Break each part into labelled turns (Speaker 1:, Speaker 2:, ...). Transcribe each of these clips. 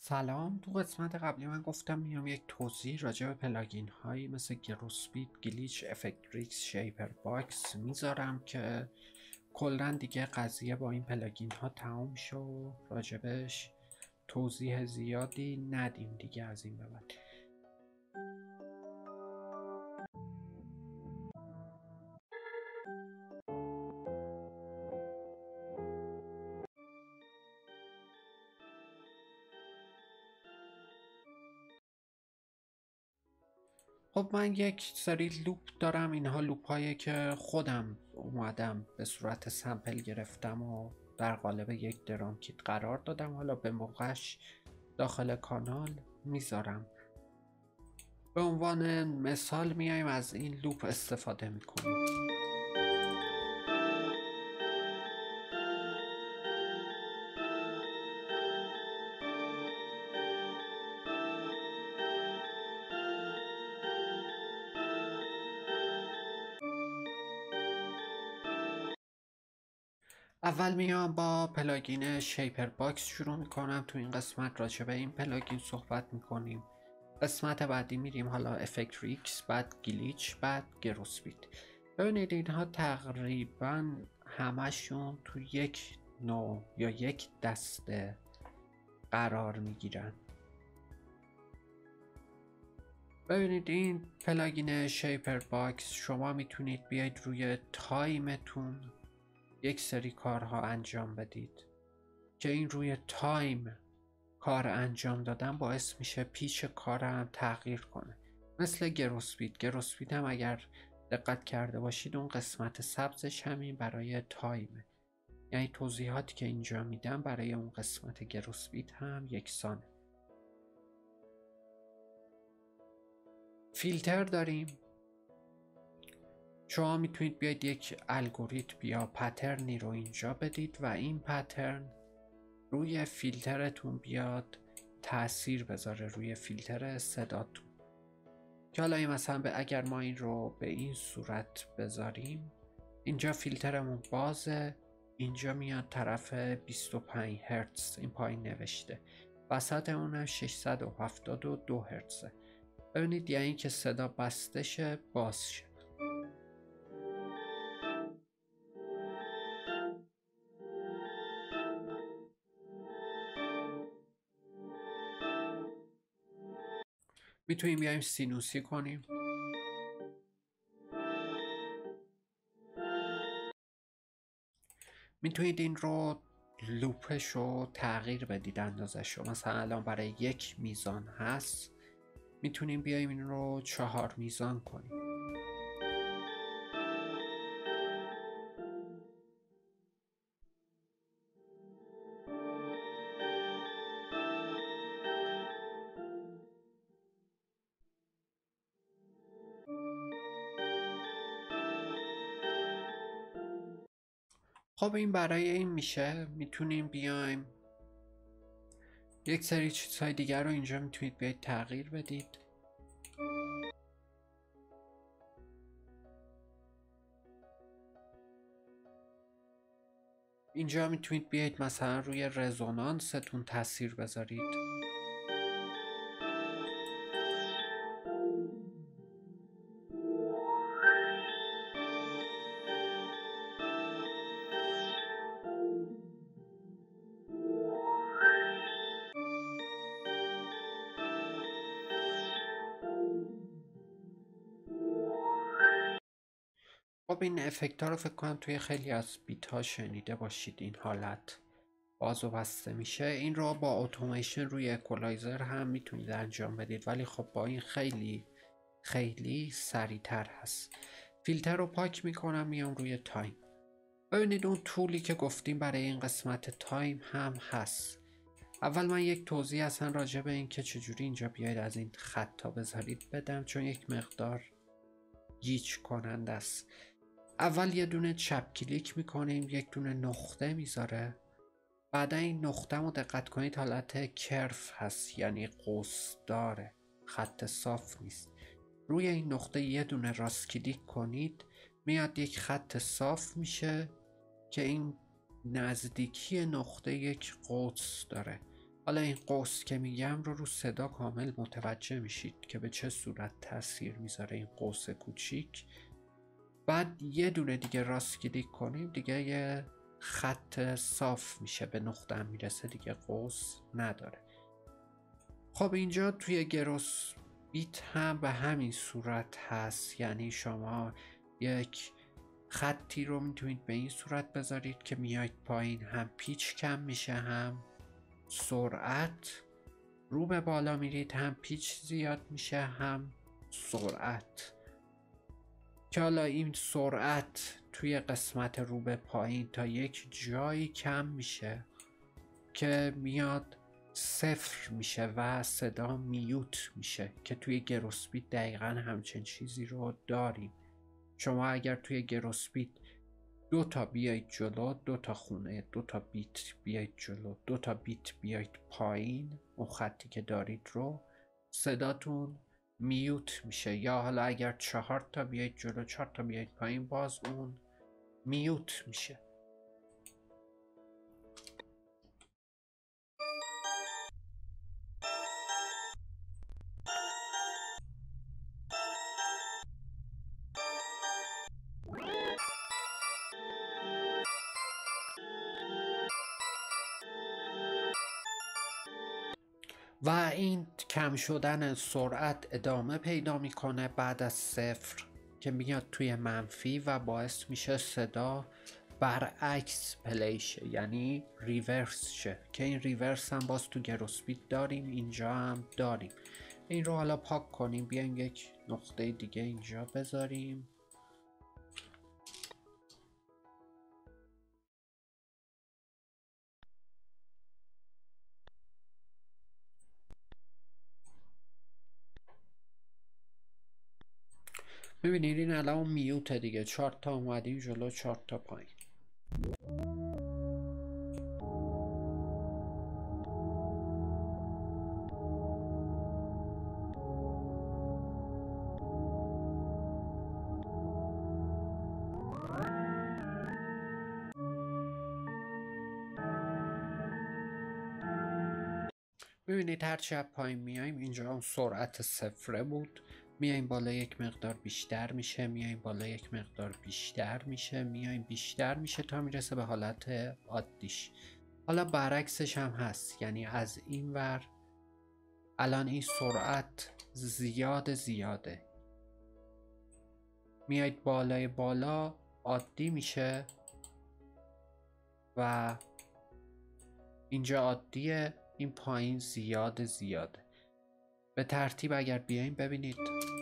Speaker 1: سلام. تو قسمت قبلی من گفتم میام یک توضیح راجع به پلاگین هایی مثل گروسپید، گلیچ، افکتریکس، شیپر باکس میذارم که کلا دیگه قضیه با این پلاگین ها تمام شد و راجبش توضیح زیادی ندیم دیگه از این به بعد. خب من یک سری لوپ دارم. اینها لوپ هایی که خودم اومدم به صورت سمپل گرفتم و در قالب یک درام کیت قرار دادم. حالا به موقعش داخل کانال میذارم. به عنوان مثال میایم از این لوپ استفاده میکنیم. اول میام با پلاگین شیپر باکس شروع میکنم. تو این قسمت راجع به این پلاگین صحبت میکنیم. قسمت بعدی میریم حالا افکتریکس، بعد گلیچ، بعد گروسپید. ببینید اینها تقریبا همشون تو یک نوع یا یک دسته قرار میگیرن. ببینید این پلاگین شیپر باکس شما میتونید بیاید روی تایمتون یک سری کارها انجام بدید که این روی تایم کار انجام دادن باعث میشه پیچ کار هم تغییر کنه. مثل گروسپید هم اگر دقت کرده باشید اون قسمت سبزش همین برای تایمه، یعنی توضیحاتی که اینجا میدم برای اون قسمت گروسپید هم یکسانه. فیلتر داریم. شما میتونید بیاید یک الگوریتم یا پترنی رو اینجا بدید و این پترن روی فیلترتون بیاد تأثیر بذاره روی فیلتر صداتون. که حالا مثلا اگر ما این رو به این صورت بذاریم، اینجا فیلترمون بازه، اینجا میاد طرف 25 هرتز این پایین نوشته، وسط اونم 672 هرتزه. ببینید یعنی که صدا بسته شه باز شه. میتونیم بیایم سینوسی کنیم. میتونید این رو لوپش رو تغییر بدید، اندازش رو. مثلا الان برای 1 میزان هست، میتونیم بیایم این رو 4 میزان کنیم. خب این برای این میشه. میتونیم بیایم یک سری چیزهای دیگر رو اینجا میتونید بیاید تغییر بدید. اینجا میتونید بیاید مثلا روی رزونانستون تاثیر بذارید. خب این افکت ها رو فکر کنم توی خیلی از بیت ها شنیده باشید. این حالت باز و بسته میشه. این رو با اتوماسیون روی اکولایزر هم میتونید انجام بدید، ولی خب با این خیلی سریعتر هست. فیلتر رو پاک میکنم، میام روی تایم. ببینید اون طولی که گفتیم برای این قسمت تایم هم هست. اول من یک توضیح اصلا راجع به این که چجوری اینجا بیاید از این خطا بذارید بدم، چون یک مقدار گیج کننده است. اول یه دونه چپ کلیک میکنیم، یک دونه نقطه میذاره. بعدا این نقطه رو دقت کنید حالت کرف هست، یعنی قوس داره، خط صاف نیست. روی این نقطه یه دونه راست کلیک کنید، میاد یک خط صاف میشه که این نزدیکی نقطه یک قوس داره. حالا این قوس که میگم رو صدا کامل متوجه میشید که به چه صورت تاثیر میذاره این قوس کوچیک. بعد یه دونه دیگه راست کلیک کنیم دیگه یه خط صاف میشه، به نقطه هم میرسه دیگه قوس نداره. خب اینجا توی گروس بیت هم به همین صورت هست، یعنی شما یک خطی رو میتونید به این صورت بذارید که میاید پایین، هم پیچ کم میشه هم سرعت، رو به بالا میرید هم پیچ زیاد میشه هم سرعت. که حالا این سرعت توی قسمت رو به پایین تا یک جایی کم میشه که میاد صفر میشه و صدا میوت میشه، که توی گروسپید دقیقا همچین چیزی رو داریم. شما اگر توی گروسپید 2 تا بیایید جلو، 2 تا خونه، 2 تا بیت بیایید جلو، 2 تا بیت بیایید پایین، اون خطی که دارید رو، صداتون میوت میشه. یا حالا اگر 4 تا بیایید جلو، 4 تا بیایید پایین، باز اون میوت میشه. و این کم شدن سرعت ادامه پیدا میکنه بعد از 0 که میاد توی منفی و باعث میشه صدا برعکس پلی شه، یعنی ریورس شه، که این ریورس هم باز تو گروسپید داریم، اینجا هم داریم. این رو حالا پاک کنیم، بیایم یک نقطه دیگه اینجا بذاریم. میبینید این الان میوت دیگه، 4 تا اومدیم جلو، 4 تا پایین. میبینید هرچی از پایین میایم اینجا اون سرعت 0 بود، میایم بالا یک مقدار بیشتر میشه، میایم بالا یک مقدار بیشتر میشه، میایم بیشتر میشه تا میرسه به حالت عادیش. حالا برعکسش هم هست، یعنی از این ور الان این سرعت زیاده، میاید بالای بالا عادی میشه و اینجا عادیه، این پایین زیاده. به ترتیب اگر بیایم ببینید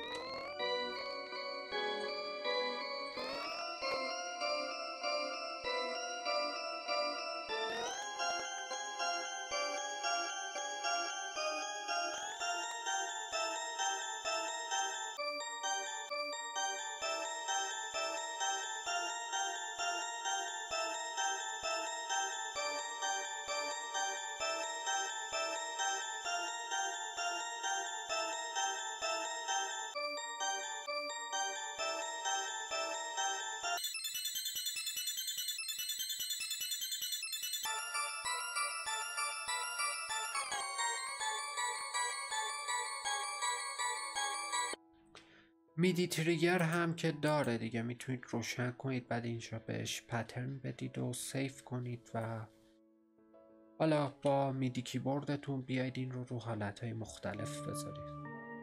Speaker 1: میدی تریگر هم که داره دیگه، میتونید روشن کنید، بعد اینجا بهش پترن بدید و سیف کنید و حالا با میدی کیبوردتون بیاید این رو حالتهای مختلف بذارید.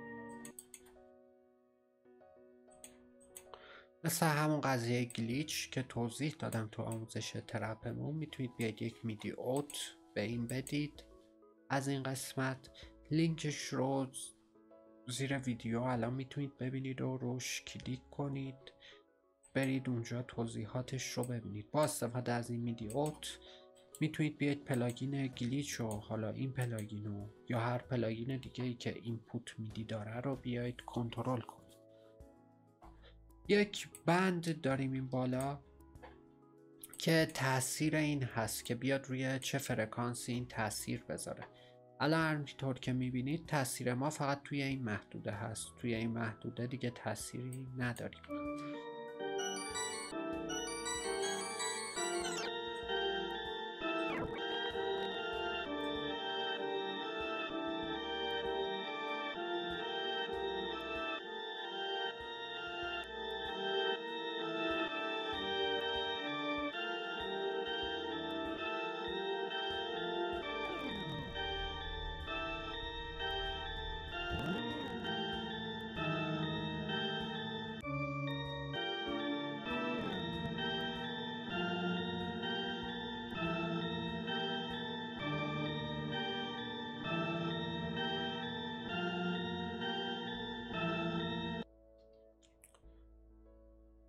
Speaker 1: مثل همون قضیه گلیچ که توضیح دادم تو آموزش ترپمون، میتونید بیاید یک میدی اوت به این بدید. از این قسمت لینکش رو زیر ویدیو الان میتونید ببینید و روش کلیک کنید، برید اونجا توضیحاتش رو ببینید. با استفاده از این میدی اوت میتونید بیاید پلاگین گلیچ و حالا این پلاگین رو یا هر پلاگین دیگه ای که اینپوت میدی داره رو بیاید کنترل کنید. یک بند داریم این بالا که تاثیر این هست که بیاد روی چه فرکانسی این تاثیر بذاره. الان همینطور که میبینید تاثیر ما فقط توی این محدوده هست، توی این محدوده دیگه تاثیری نداریم.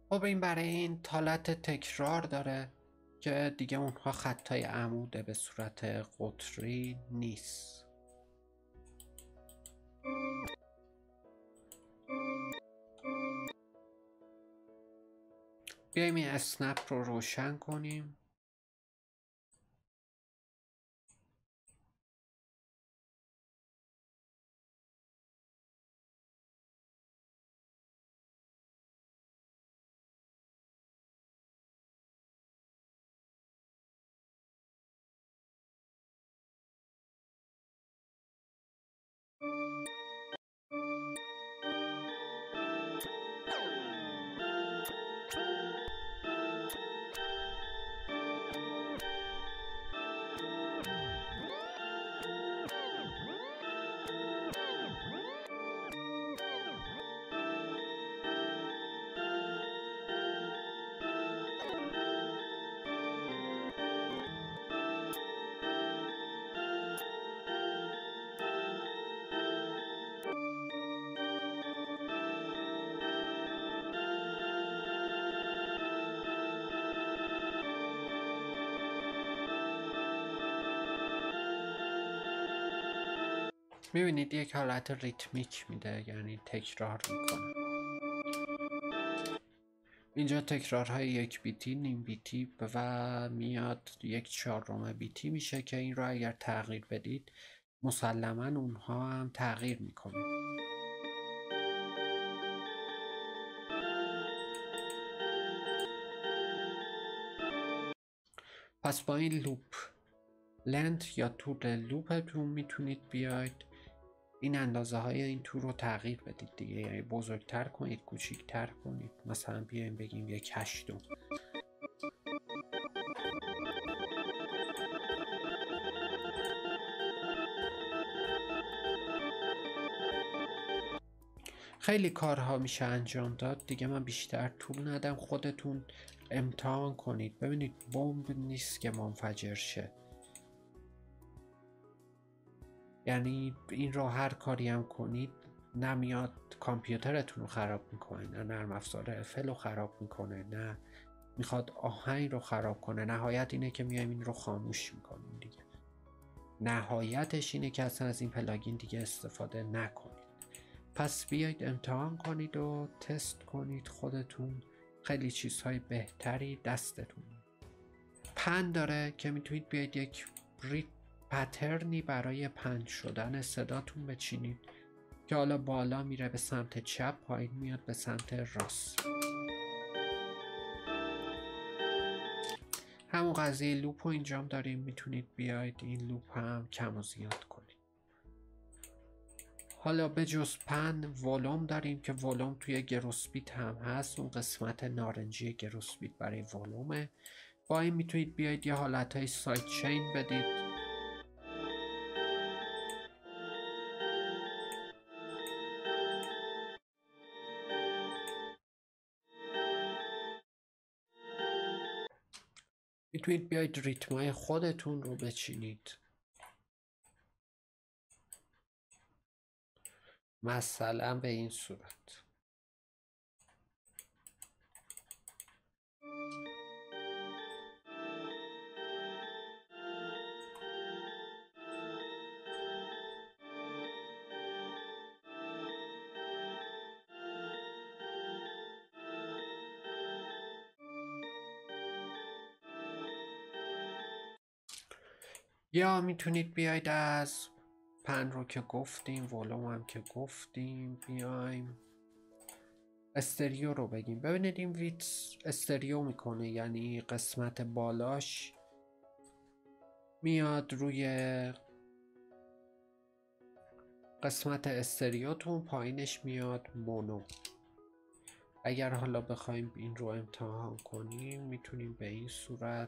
Speaker 1: خب این برای این حالت تکرار داره که دیگه اونها خطای عموده به صورت قطری نیست. بیایم این اسنپ رو روشن کنیم. میبینید یک حالت ریتمیک میده، یعنی تکرار میکنه. اینجا تکرارهای 1 بیتی، نیم بیتی و میاد 1/4 بیتی میشه که این رو اگر تغییر بدید مسلما اونها هم تغییر میکنه. پس با این لوپ لنت یا طول لوپتون میتونید بیاید این اندازه های این تور رو تغییر بدید دیگه، یعنی بزرگتر کنید، کوچیکتر کنید. مثلا بیایم بگیم 1/8. خیلی کارها میشه انجام داد دیگه، من بیشتر طول ندم، خودتون امتحان کنید ببینید. بمب نیست که منفجر شه، یعنی این رو هر کاری هم کنید نمیاد کامپیوترتون رو خراب میکنه، نه نرم افزار افل رو خراب میکنه، نه میخواد آهنگ رو خراب کنه. نهایت اینه که میایم این رو خاموش میکنیم دیگه. نهایتش اینه که اصلا از این پلاگین دیگه استفاده نکنید. پس بیایید امتحان کنید و تست کنید خودتون، خیلی چیزهای بهتری دستتون. پن داره که میتونید بیاید یک پترنی برای پن شدن صداتون بچینید که حالا بالا میره به سمت چپ، پایین میاد به سمت راست. همون قضیه لوپ رو اینجام داریم، میتونید بیاید این لوپ هم کم و زیاد کنید. حالا به جز پن ولوم داریم که ولوم توی گروسپیت هم هست، اون قسمت نارنجی گروسپیت برای ولومه. با این میتونید بیاید یه حالتهای سایت چین بدید. میتونید بیاید ریتمای خودتون رو بچینید، مثلا به این صورت. یا میتونید بیاید از پن رو که گفتیم، ولوم هم که گفتیم، بیایم استریو رو بگیم. ببینید این ویتس استریو میکنه، یعنی قسمت بالاش میاد روی قسمت استریوتون، پایینش میاد مونو. اگر حالا بخوایم این رو امتحان کنیم میتونیم به این صورت.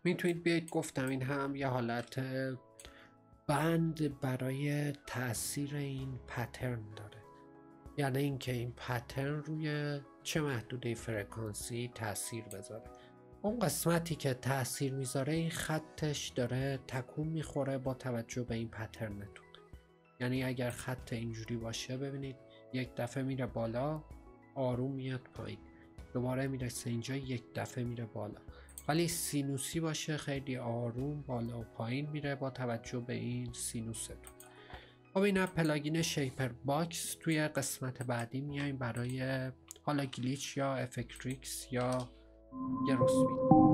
Speaker 1: میتونید بیاید، گفتم این هم یه حالت بند برای تاثیر این پترن داره، یعنی اینکه این پترن روی چه محدوده فرکانسی تاثیر بذاره. اون قسمتی که تاثیر میذاره این خطش داره تکون میخوره با توجه به این پترنتون. یعنی اگر خط اینجوری باشه ببینید یک دفعه میره بالا آروم میاد پایین، دوباره میرسه اینجا یک دفعه میره بالا، ولی سینوسی باشه خیلی آروم بالا و پایین میره با توجه به این سینوستون. خب این پلاگین شیپر باکس توی قسمت بعدی میایم برای حالا گلیچ یا افکتریکس یا گروسمیت.